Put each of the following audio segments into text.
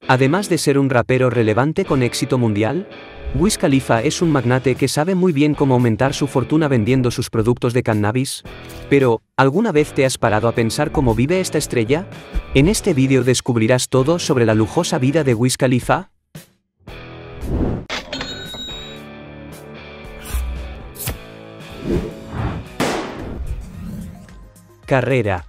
Además de ser un rapero relevante con éxito mundial, Wiz Khalifa es un magnate que sabe muy bien cómo aumentar su fortuna vendiendo sus productos de cannabis. Pero, ¿alguna vez te has parado a pensar cómo vive esta estrella? En este vídeo descubrirás todo sobre la lujosa vida de Wiz Khalifa. Carrera.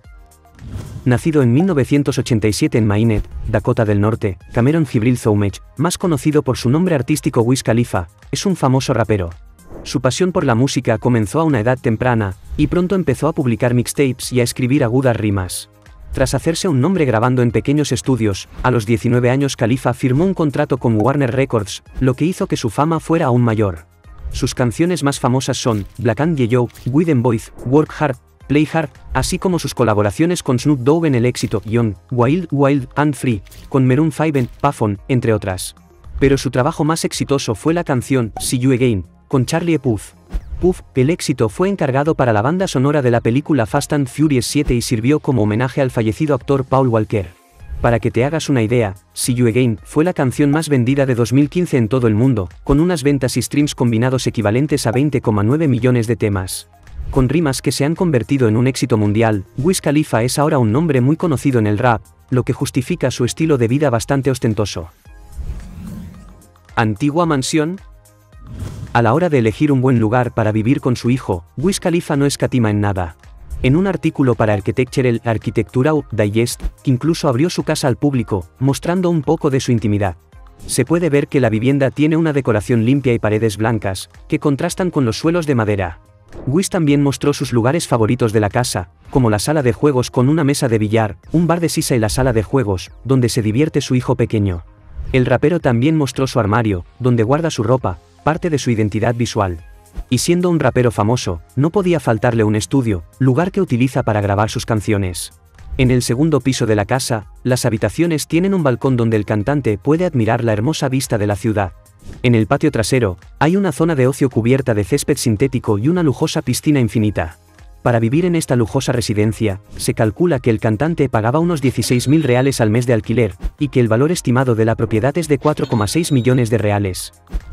Nacido en 1987 en Maynard, Dakota del Norte, Cameron Jibril Zoumech, más conocido por su nombre artístico Wiz Khalifa, es un famoso rapero. Su pasión por la música comenzó a una edad temprana, y pronto empezó a publicar mixtapes y a escribir agudas rimas. Tras hacerse un nombre grabando en pequeños estudios, a los 19 años Khalifa firmó un contrato con Warner Records, lo que hizo que su fama fuera aún mayor. Sus canciones más famosas son Black and Yellow, With Them Boys, Work Hard, Play Hard, así como sus colaboraciones con Snoop Dogg en el éxito Young, Wild, Wild and Free, con Maroon 5 en Puffin, entre otras. Pero su trabajo más exitoso fue la canción See You Again, con Charlie Puth. Puth, el éxito fue encargado para la banda sonora de la película Fast and Furious 7 y sirvió como homenaje al fallecido actor Paul Walker. Para que te hagas una idea, See You Again fue la canción más vendida de 2015 en todo el mundo, con unas ventas y streams combinados equivalentes a 20,9 millones de temas. Con rimas que se han convertido en un éxito mundial, Wiz Khalifa es ahora un nombre muy conocido en el rap, lo que justifica su estilo de vida bastante ostentoso. ¿Antigua mansión? A la hora de elegir un buen lugar para vivir con su hijo, Wiz Khalifa no escatima en nada. En un artículo para Architectural Architectural Digest, que incluso abrió su casa al público, mostrando un poco de su intimidad. Se puede ver que la vivienda tiene una decoración limpia y paredes blancas, que contrastan con los suelos de madera. Wiz también mostró sus lugares favoritos de la casa, como la sala de juegos con una mesa de billar, un bar de sisa y la sala de juegos, donde se divierte su hijo pequeño. El rapero también mostró su armario, donde guarda su ropa, parte de su identidad visual. Y siendo un rapero famoso, no podía faltarle un estudio, lugar que utiliza para grabar sus canciones. En el segundo piso de la casa, las habitaciones tienen un balcón donde el cantante puede admirar la hermosa vista de la ciudad. En el patio trasero, hay una zona de ocio cubierta de césped sintético y una lujosa piscina infinita. Para vivir en esta lujosa residencia, se calcula que el cantante pagaba unos 16.000 reales al mes de alquiler, y que el valor estimado de la propiedad es de 4,6 millones de reales.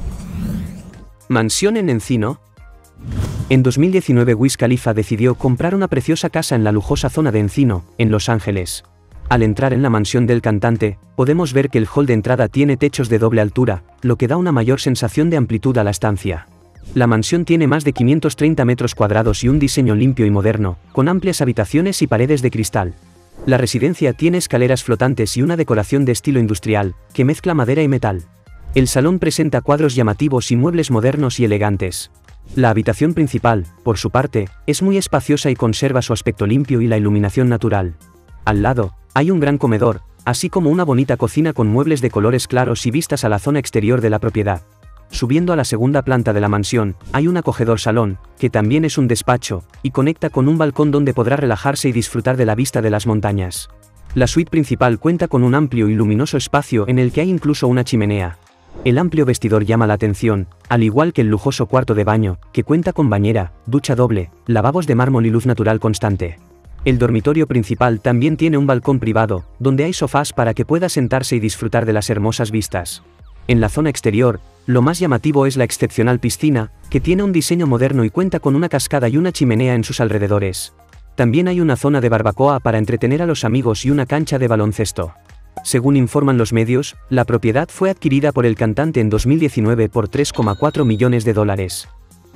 ¿Mansión en Encino? En 2019 Wiz Khalifa decidió comprar una preciosa casa en la lujosa zona de Encino, en Los Ángeles. Al entrar en la mansión del cantante, podemos ver que el hall de entrada tiene techos de doble altura, lo que da una mayor sensación de amplitud a la estancia. La mansión tiene más de 530 metros cuadrados y un diseño limpio y moderno, con amplias habitaciones y paredes de cristal. La residencia tiene escaleras flotantes y una decoración de estilo industrial, que mezcla madera y metal. El salón presenta cuadros llamativos y muebles modernos y elegantes. La habitación principal, por su parte, es muy espaciosa y conserva su aspecto limpio y la iluminación natural. Al lado, hay un gran comedor, así como una bonita cocina con muebles de colores claros y vistas a la zona exterior de la propiedad. Subiendo a la segunda planta de la mansión, hay un acogedor salón, que también es un despacho, y conecta con un balcón donde podrá relajarse y disfrutar de la vista de las montañas. La suite principal cuenta con un amplio y luminoso espacio en el que hay incluso una chimenea. El amplio vestidor llama la atención, al igual que el lujoso cuarto de baño, que cuenta con bañera, ducha doble, lavabos de mármol y luz natural constante. El dormitorio principal también tiene un balcón privado, donde hay sofás para que pueda sentarse y disfrutar de las hermosas vistas. En la zona exterior, lo más llamativo es la excepcional piscina, que tiene un diseño moderno y cuenta con una cascada y una chimenea en sus alrededores. También hay una zona de barbacoa para entretener a los amigos y una cancha de baloncesto. Según informan los medios, la propiedad fue adquirida por el cantante en 2019 por 3,4 millones de dólares.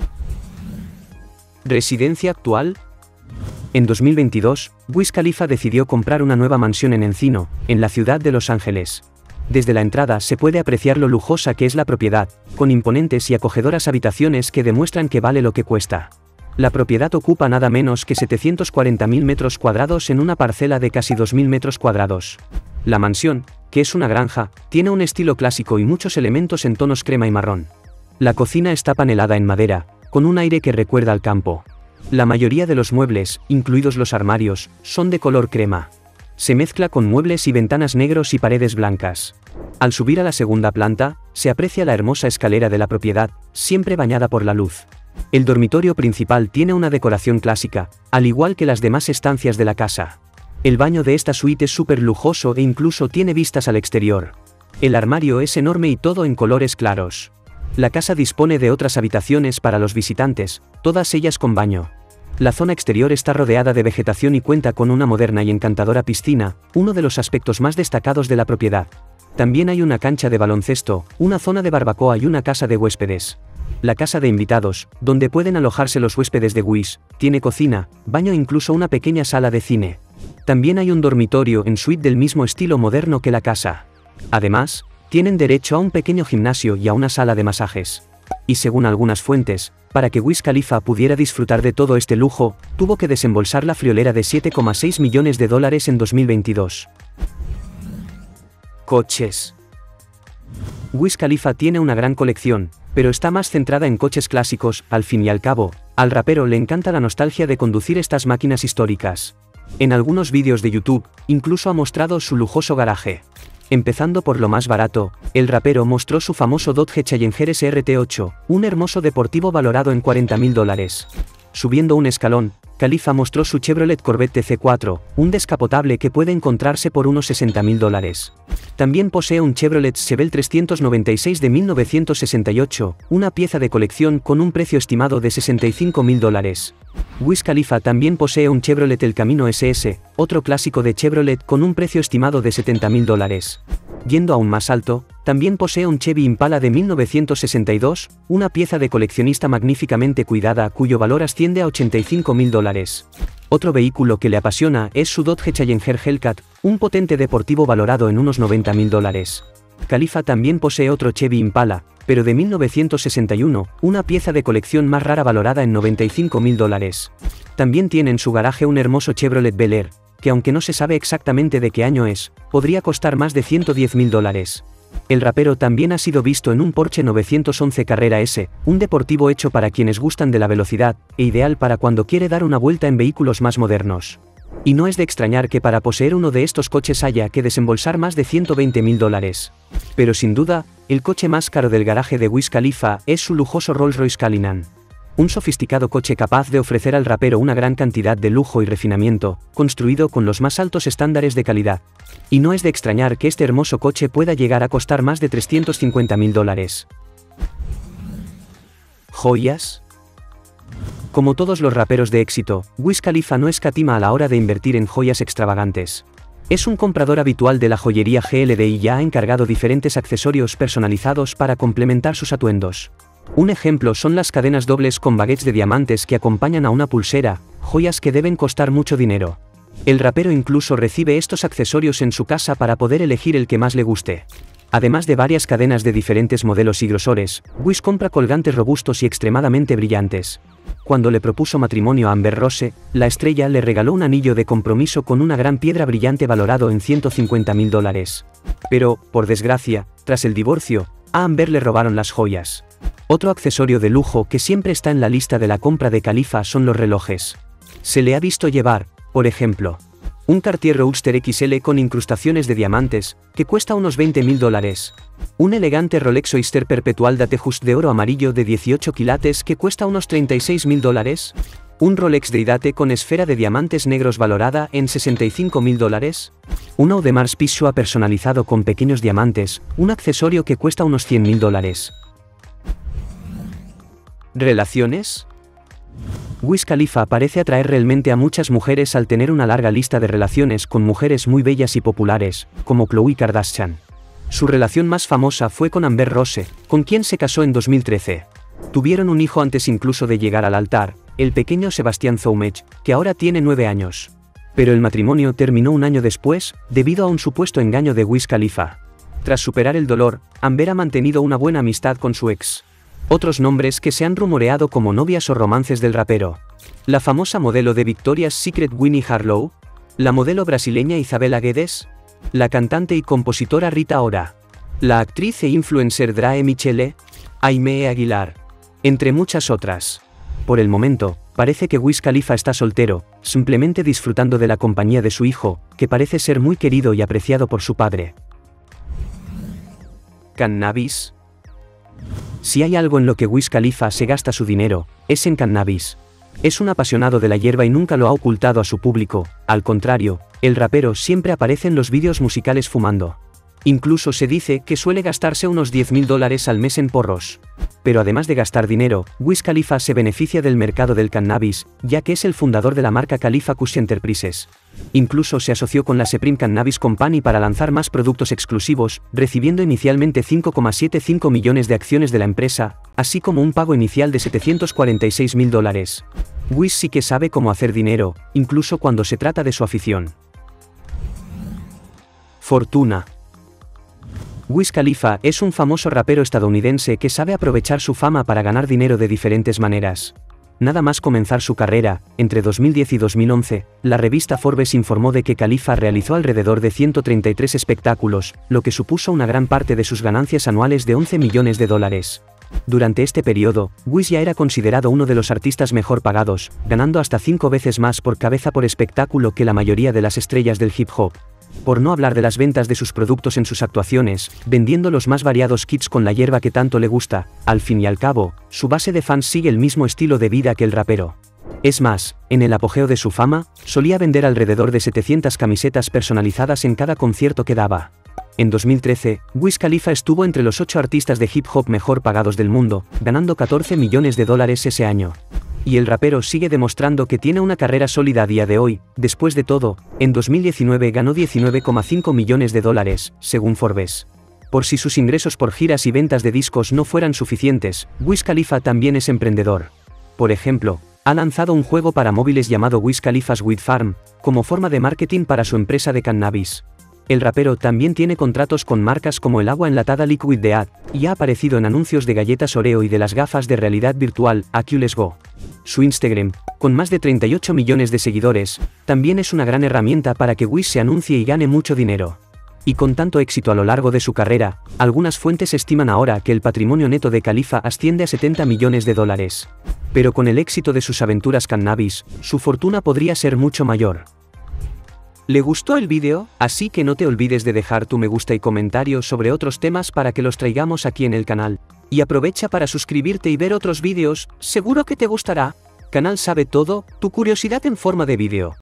¿Residencia actual? En 2022, Wiz Khalifa decidió comprar una nueva mansión en Encino, en la ciudad de Los Ángeles. Desde la entrada se puede apreciar lo lujosa que es la propiedad, con imponentes y acogedoras habitaciones que demuestran que vale lo que cuesta. La propiedad ocupa nada menos que 740.000 metros cuadrados en una parcela de casi 2.000 metros cuadrados. La mansión, que es una granja, tiene un estilo clásico y muchos elementos en tonos crema y marrón. La cocina está panelada en madera, con un aire que recuerda al campo. La mayoría de los muebles, incluidos los armarios, son de color crema. Se mezcla con muebles y ventanas negros y paredes blancas. Al subir a la segunda planta, se aprecia la hermosa escalera de la propiedad, siempre bañada por la luz. El dormitorio principal tiene una decoración clásica, al igual que las demás estancias de la casa. El baño de esta suite es súper lujoso e incluso tiene vistas al exterior. El armario es enorme y todo en colores claros. La casa dispone de otras habitaciones para los visitantes, todas ellas con baño. La zona exterior está rodeada de vegetación y cuenta con una moderna y encantadora piscina, uno de los aspectos más destacados de la propiedad. También hay una cancha de baloncesto, una zona de barbacoa y una casa de huéspedes. La casa de invitados, donde pueden alojarse los huéspedes de Wish, tiene cocina, baño e incluso una pequeña sala de cine. También hay un dormitorio en suite del mismo estilo moderno que la casa. Además, tienen derecho a un pequeño gimnasio y a una sala de masajes. Y según algunas fuentes, para que Wiz Khalifa pudiera disfrutar de todo este lujo, tuvo que desembolsar la friolera de $7,6 millones en 2022. Coches. Wiz Khalifa tiene una gran colección, pero está más centrada en coches clásicos. Al fin y al cabo, al rapero le encanta la nostalgia de conducir estas máquinas históricas. En algunos vídeos de YouTube, incluso ha mostrado su lujoso garaje. Empezando por lo más barato, el rapero mostró su famoso Dodge Challenger SRT8, un hermoso deportivo valorado en $40.000. Subiendo un escalón, Khalifa mostró su Chevrolet Corvette C4, un descapotable que puede encontrarse por unos $60.000. También posee un Chevrolet Chevelle 396 de 1968, una pieza de colección con un precio estimado de $65.000. Wiz Khalifa también posee un Chevrolet El Camino SS, otro clásico de Chevrolet con un precio estimado de $70.000. Yendo aún más alto, también posee un Chevy Impala de 1962, una pieza de coleccionista magníficamente cuidada cuyo valor asciende a $85.000. Otro vehículo que le apasiona es su Dodge Challenger Hellcat, un potente deportivo valorado en unos $90.000. Khalifa también posee otro Chevy Impala, pero de 1961, una pieza de colección más rara valorada en $95.000. También tiene en su garaje un hermoso Chevrolet Bel Air, que aunque no se sabe exactamente de qué año es, podría costar más de $110.000. El rapero también ha sido visto en un Porsche 911 Carrera S, un deportivo hecho para quienes gustan de la velocidad, e ideal para cuando quiere dar una vuelta en vehículos más modernos. Y no es de extrañar que para poseer uno de estos coches haya que desembolsar más de $120.000. Pero sin duda, el coche más caro del garaje de Wiz Khalifa es su lujoso Rolls-Royce Cullinan. Un sofisticado coche capaz de ofrecer al rapero una gran cantidad de lujo y refinamiento, construido con los más altos estándares de calidad. Y no es de extrañar que este hermoso coche pueda llegar a costar más de $350.000. ¿Joyas? Como todos los raperos de éxito, Wiz Khalifa no escatima a la hora de invertir en joyas extravagantes. Es un comprador habitual de la joyería GLD y ya ha encargado diferentes accesorios personalizados para complementar sus atuendos. Un ejemplo son las cadenas dobles con baguettes de diamantes que acompañan a una pulsera, joyas que deben costar mucho dinero. El rapero incluso recibe estos accesorios en su casa para poder elegir el que más le guste. Además de varias cadenas de diferentes modelos y grosores, Wiz compra colgantes robustos y extremadamente brillantes. Cuando le propuso matrimonio a Amber Rose, la estrella le regaló un anillo de compromiso con una gran piedra brillante valorado en $150.000. Pero, por desgracia, tras el divorcio, a Amber le robaron las joyas. Otro accesorio de lujo que siempre está en la lista de la compra de Khalifa son los relojes. Se le ha visto llevar, por ejemplo, un Cartier Roadster XL con incrustaciones de diamantes, que cuesta unos $20.000. Un elegante Rolex Oyster Perpetual Datejust de oro amarillo de 18 quilates que cuesta unos $36.000. Un Rolex Deidate con esfera de diamantes negros valorada en $65.000. Un Audemars Piguet personalizado con pequeños diamantes, un accesorio que cuesta unos $100.000. ¿Relaciones? Wiz Khalifa parece atraer realmente a muchas mujeres al tener una larga lista de relaciones con mujeres muy bellas y populares, como Khloe Kardashian. Su relación más famosa fue con Amber Rose, con quien se casó en 2013. Tuvieron un hijo antes incluso de llegar al altar, el pequeño Sebastian Zoumech, que ahora tiene 9 años. Pero el matrimonio terminó un año después, debido a un supuesto engaño de Wiz Khalifa. Tras superar el dolor, Amber ha mantenido una buena amistad con su ex. Otros nombres que se han rumoreado como novias o romances del rapero: la famosa modelo de Victoria's Secret Winnie Harlow, la modelo brasileña Isabela Guedes, la cantante y compositora Rita Ora, la actriz e influencer Drae Michele, Aimee Aguilar, entre muchas otras. Por el momento, parece que Wiz Khalifa está soltero, simplemente disfrutando de la compañía de su hijo, que parece ser muy querido y apreciado por su padre. ¿Cannabis? Si hay algo en lo que Wiz Khalifa se gasta su dinero, es en cannabis. Es un apasionado de la hierba y nunca lo ha ocultado a su público, al contrario, el rapero siempre aparece en los vídeos musicales fumando. Incluso se dice que suele gastarse unos $10.000 al mes en porros. Pero además de gastar dinero, Wiz Khalifa se beneficia del mercado del cannabis, ya que es el fundador de la marca Khalifa Kush Enterprises. Incluso se asoció con la Supreme Cannabis Company para lanzar más productos exclusivos, recibiendo inicialmente 5,75 millones de acciones de la empresa, así como un pago inicial de $746.000. Wiz sí que sabe cómo hacer dinero, incluso cuando se trata de su afición. Fortuna. Wiz Khalifa es un famoso rapero estadounidense que sabe aprovechar su fama para ganar dinero de diferentes maneras. Nada más comenzar su carrera, entre 2010 y 2011, la revista Forbes informó de que Khalifa realizó alrededor de 133 espectáculos, lo que supuso una gran parte de sus ganancias anuales de $11 millones. Durante este periodo, Wiz ya era considerado uno de los artistas mejor pagados, ganando hasta 5 veces más por cabeza por espectáculo que la mayoría de las estrellas del hip hop. Por no hablar de las ventas de sus productos en sus actuaciones, vendiendo los más variados kits con la hierba que tanto le gusta, al fin y al cabo, su base de fans sigue el mismo estilo de vida que el rapero. Es más, en el apogeo de su fama, solía vender alrededor de 700 camisetas personalizadas en cada concierto que daba. En 2013, Wiz Khalifa estuvo entre los 8 artistas de hip hop mejor pagados del mundo, ganando $14 millones ese año. Y el rapero sigue demostrando que tiene una carrera sólida a día de hoy. Después de todo, en 2019 ganó $19,5 millones, según Forbes. Por si sus ingresos por giras y ventas de discos no fueran suficientes, Wiz Khalifa también es emprendedor. Por ejemplo, ha lanzado un juego para móviles llamado Wiz Khalifa's Weed Farm, como forma de marketing para su empresa de cannabis. El rapero también tiene contratos con marcas como el agua enlatada Liquid Death, y ha aparecido en anuncios de galletas Oreo y de las gafas de realidad virtual Oculus Go. Su Instagram, con más de 38 millones de seguidores, también es una gran herramienta para que Wiz se anuncie y gane mucho dinero. Y con tanto éxito a lo largo de su carrera, algunas fuentes estiman ahora que el patrimonio neto de Khalifa asciende a $70 millones. Pero con el éxito de sus aventuras cannabis, su fortuna podría ser mucho mayor. ¿Le gustó el vídeo? Así que no te olvides de dejar tu me gusta y comentario sobre otros temas para que los traigamos aquí en el canal. Y aprovecha para suscribirte y ver otros vídeos, seguro que te gustará. Canal Sabe Todo, tu curiosidad en forma de vídeo.